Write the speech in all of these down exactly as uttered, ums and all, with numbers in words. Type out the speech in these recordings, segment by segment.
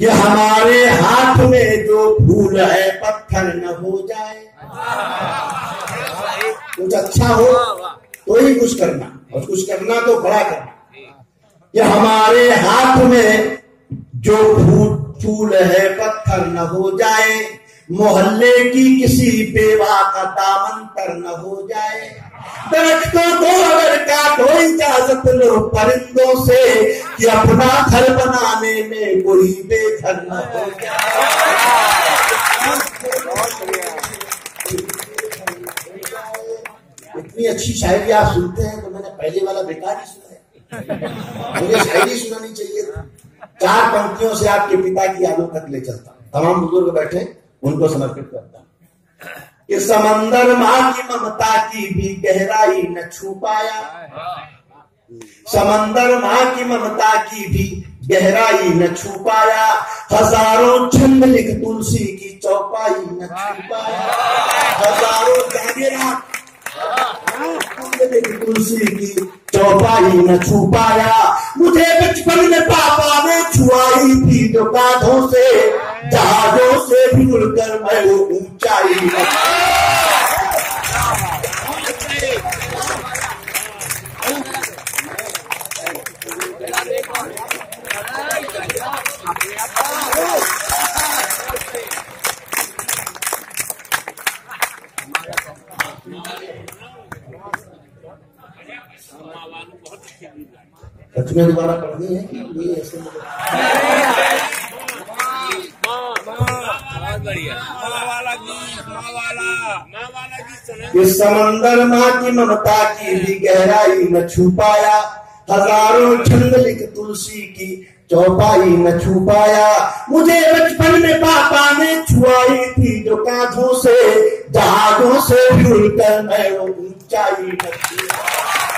कि हमारे हाथ में जो फूल है पत्थर न हो जाए। कुछ अच्छा हो तो ही कुछ करना, और कुछ करना तो बड़ा करना। कि हमारे हाथ में जो फूल फूल है पत्थर न हो जाए, मोहल्ले की किसी बेवा का दामन तर न हो जाए। दरख्तों को अगर काटो इजाजत लो परिंदों से, कि अपना घर बनाने में कोई बेघर न हो जाए। इतनी अच्छी शायरी आप सुनते हैं तो मैंने पहले वाला बेकार ही सुना है। मुझे शायरी सुनानी चाहिए था। चार पंक्तियों से आपके पिता की यादों तक ले चलता हूं। तमाम बुजुर्ग बैठे, उनको समर्पित करता हूं। कि समंदर माँ की ममता की भी गहराई न छू पाया, समंदर माँ की ममता की भी गहराई न छू पाया। हजारों छंद लिख तुलसी की चौपाई न छू पाया। हजारों जागेरा तुलसी की चौपाई न छू पाया। मुझे बचपन में पापा ने छुआई थी जो कांधों से, जहाजों से भी उड़कर मैं वो ऊंचाई न। सच में दोबारा पढ़नी है कि ये ऐसे कि समंदर माँ की ममता की भी गहराई न छू पाया। हजारों छंद लिख तुलसी की चौपाई न छू पाया। मुझे बचपन में पापा ने छुआई थी जो कांधों से, जहाजों से भी उड़कर मैं वो ऊंचाई न छू पाया।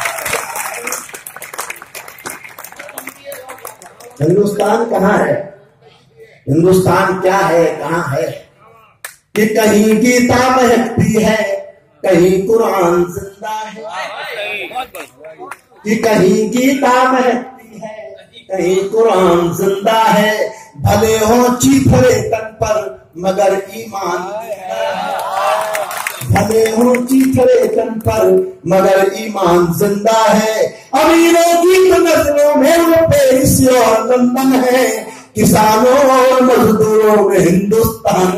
हिंदुस्तान कहाँ है? हिंदुस्तान क्या है, कहाँ है? कि कहीं गीता महकती है, कहीं कुरान जिंदा है। कि कहीं गीता महकती है, कहीं कुरान जिंदा है। भले हो चीथड़े तन पर मगर ईमान जिंदा है। भले हो चीथड़े तन पर मगर ईमान जिंदा है। अमीरों की तो नजरों में वो पेरिस और लंदन है, किसानों और मजदूरों में हिंदुस्तान।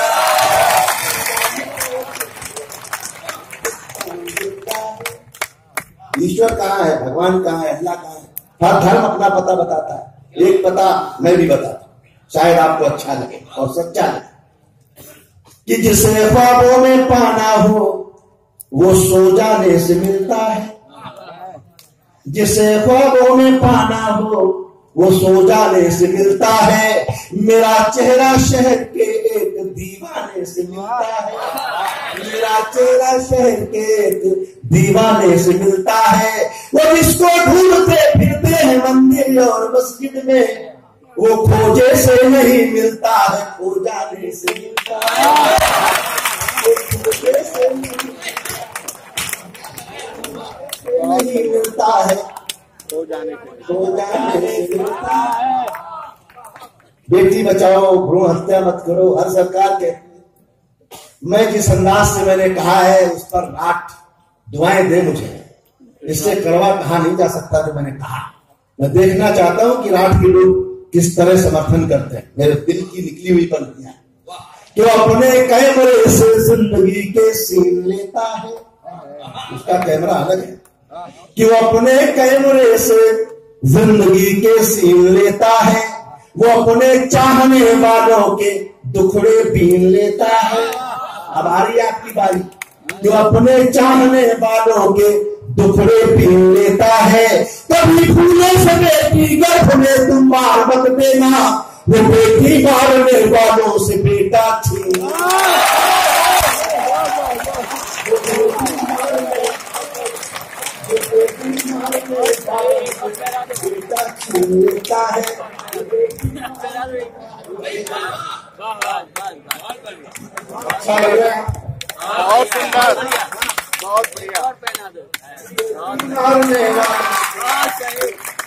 ईश्वर कहाँ है, भगवान कहाँ है, अल्लाह कहाँ है? हर धर्म अपना पता बताता है। एक पता मैं भी बताता हूँ, शायद आपको अच्छा लगे और सच्चा लगे। कि जिसे ख्वाबों में पाना हो वो सो जाने से मिलता है। जिसे ख्वाबों में पाना हो वो सो जाने से मिलता है। मेरा चेहरा शहर के एक दीवाने से मिलता है। मेरा चेहरा शहर के एक दीवाने से मिलता है। वो जिसको ढूंढते फिरते हैं मंदिर और मस्जिद में, वो खोजे से नहीं मिलता है, खो जाने से मिलता है। वो खोजे से नहीं मिलता है, खो जाने खो जाने से मिलता है। बेटी बचाओ, भ्रूण हत्या मत करो, हर सरकार के। मैं जिस अंदाज से मैंने कहा है उस पर लाख दुआएं दे मुझे। इससे कड़वा कहा नहीं जा सकता जो मैंने कहा। मैं देखना चाहता हूं कि राठ के लोग किस तरह समर्थन करते हैं। मेरे दिल की निकली हुई पंक्तियां कि वो अपने कैमरे से जिंदगी के सीन लेता है। उसका कैमरा अलग है। कि वो अपने कैमरे से जिंदगी के सीन लेता है। वो अपने चाहने वालों के दुखड़े बीन लेता है। अब आ रही है आपकी बारी। जो अपने चाहने वालों के दुखड़े बीन लेता है। कभी फूलों से बेटी गर्भ में तुम मार मत देना, वो बेटी मारने वालों से बेटा छीना। बेटा छीन लेता है। अच्छा लग रहा है, बहुत सुंदर, बहुत बढ़िया। और पहना दो।